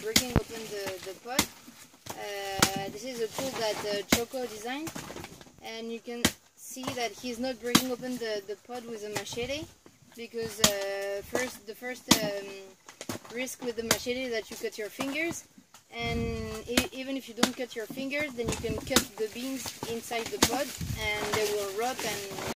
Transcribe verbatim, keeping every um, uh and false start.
breaking open the, the pod. Uh, this is a tool that uh, Choco designed, and you can see that he's not breaking open the, the pod with a machete, because uh, first the first um, risk with the machete is that you cut your fingers, and e even if you don't cut your fingers, then you can cut the beans inside the pod and they will rot and